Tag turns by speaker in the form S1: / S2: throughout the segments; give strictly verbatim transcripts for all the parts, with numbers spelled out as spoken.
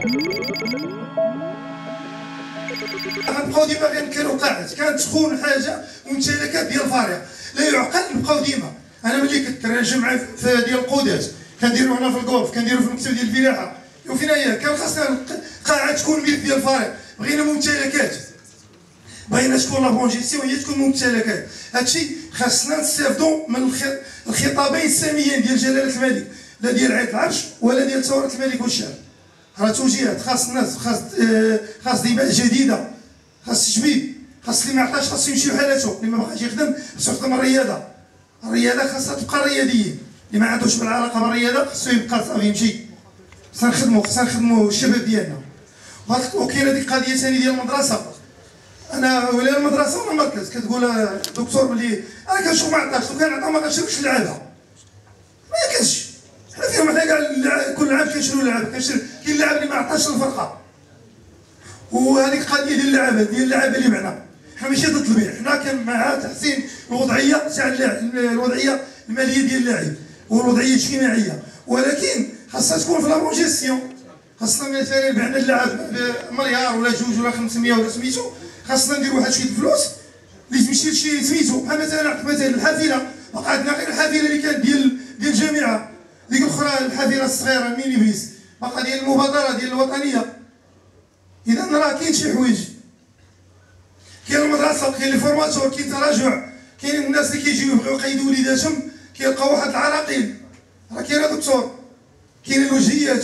S1: غنبقاو ديما غنكرو قاعد، كانت تكون حاجه ممتلكات ديال الفريق، لا يعقل نبقاو ديما. انا ملي كنت كنجم معايا في ديال القودات كنديرو هنا في الكولف، كنديرو في المكتب ديال الفلاحه، وفينا هي كان خاصنا قاعه تكون ملك ديال الفريق، بغينا ممتلكات، بغينا تكون لا بونجيسيون هي تكون ممتلكات. هادشي خاصنا نستافدو من الخطابين الساميين ديال جلاله الملك، لا ديال عيد العرش ولا ديال ثوره الملك والشعب. راه توجيهات خاص الناس، خاص خاص دماء جديده، خاص تجبيد، خاص اللي ما عطاش خاصو يمشي بحالاتو، اللي ما بغاش يخدم خاصو يخدم الرياضه. الرياضه خاصها تبقى الرياضيين، اللي ما عندوش بالعلاقه بالرياضه خاصو يبقى صافي يمشي. خاصنا نخدمو خاصنا نخدمو الشباب ديالنا. وكاينه ديك القضيه ثاني ديال المدرسه. انا ولا المدرسه ولا المركز كتقول دكتور بلي انا كنشوف ما عطاش، لو كان عطا ما غنشريوش اللعابه. ما كانش حنا فيهم حنا كاع كل عام كنشريو لعابه، كنشري كاين اللاعب اللي ما عطاش للفرقه. وهذيك القضيه ديال اللعابه ديال اللعابه اللي معنا، حنا ماشي ضد البيع، حنا كان مع تحسين الوضعيه تاع اللاعب، الوضعيه الماليه ديال اللاعب والوضعيه الاجتماعيه، ولكن خاصها تكون في لا بونجيسيون. خاصنا مثلا بعنا اللاعب بمليار ولا جوج ولا خمسمية ولا سميتو، خاصنا نديرو واحد شويه الفلوس اللي تمشي لشي سميتو. بحال مثلا نعطيك مثلا الحافله، بقى عندنا غير الحافله اللي كانت ديال ديال الجامعه، ديك الاخرى الحافله الصغيره الميني بيس، باقا ديال المبادره ديال الوطنيه. اذا راه كاين شي حوايج، كاين المدرسه، كاين لي فورماتور، كاين تراجع، كاين الناس اللي كيجيو يبغيو يقيدوا وليداتهم كيلقاو واحد العراقيل. راه كاين دكتور، كاين الوجهيات،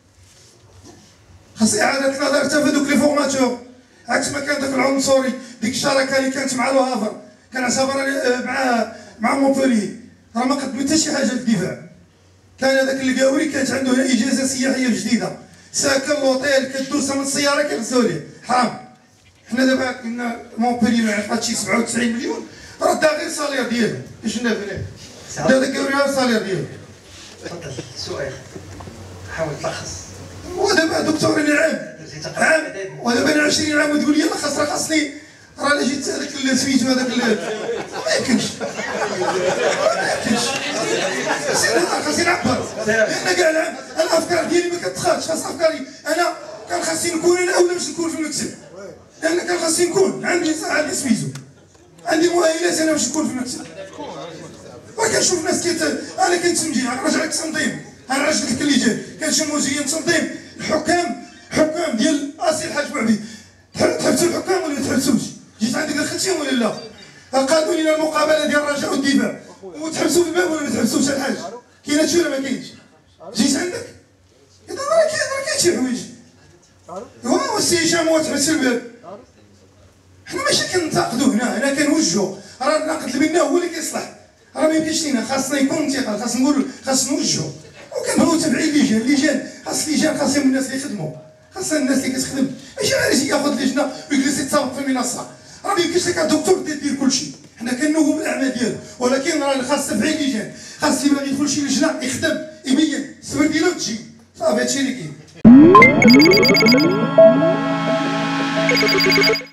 S1: خاص اعاده النظر حتى في دوك لي فورماتور. عكس ما كان داك العنصري، ديك الشراكه اللي كانت مع لو هافر، كان اعتبر مع مع مونبولي، راه ما قدم حتى شي حاجه في الدفاع. كان هذاك القاوري كانت عنده اجازه سياحيه جديده، ساكن لوطيل كدوسها من السياره كيغزو ليه، حرام. حنا دابا كنا مونبولي ما عرفات شي سبعة وتسعين مليون، راه دا غير الصالير ديالو، اش نافع ليه؟ دا هذاك القاوري غير الصالير ديالو.
S2: تفضل سؤال، حاول تلخص.
S1: ودابا دكتور انا عام عام ودابا انا عشرين عام وتقول لي خاص راه خاصني، راه انا جيت هذاك سميتو هذاك ما يمكنش ما يمكنش خاصني نعبر. لان كاع العام الافكار ديالي ما كتخرجش، خاص افكاري انا كان خاصني نكون انا اولا باش نكون في المكتب، لان كان خاصني نكون عندي عندي سميتو، عندي مؤهلات انا باش نكون في المكتب. وكنشوف ناس كيت انا كنتمجي غنرجع لك تنظيم، غنرجع لك اللي جاي كنشوف مزيان تنظيم الحكام، حكام ديال اسي الحاج بوعبي، تحبسوا الحكام ولا ما تحبسوش؟ جيت عندك الختيم ولا لا؟ قادوا لنا المقابله ديال الرجاء والدفاع وتحبسوا في الباب ولا ما تحبسوش الحاج؟ كاين هادشي ولا ما كاينش؟ جيت عندك اذا راه كاين راه كاين شي حوايج. هو السي هشام هو تحبس في الباب، حنا ماشي كننتقدوا هنا، هنا كنوجهوا، راه النقد اللي منا هو اللي كيصلح، راه ما يمكنش لينا، خاصنا يكون انتقاد، خاص نقول خاص نوجهوا، وكنبغيو تبعين اللجان، اللجان خاص اللجان خاصهم الناس اللي يخدموا، خاصها الناس اللي كتخدم، ماشي غير يجي ياخذ لجنه ويجلس يتسابق في المنصه. راه ما يمكنش لك الدكتور دير كلشي، حنا كنوهو بالاعمال ديالو، ولكن راه خاص تبعين اللجان، خاص اللي باغي يدخل شي لجنه يخدم يبين السبر ديالو وتجي، صافي هادشي اللي كاين.